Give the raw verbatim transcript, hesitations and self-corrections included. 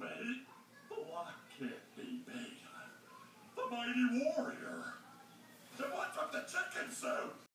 Me? Oh, I can't be me. The mighty warrior. Then what took the chicken soup?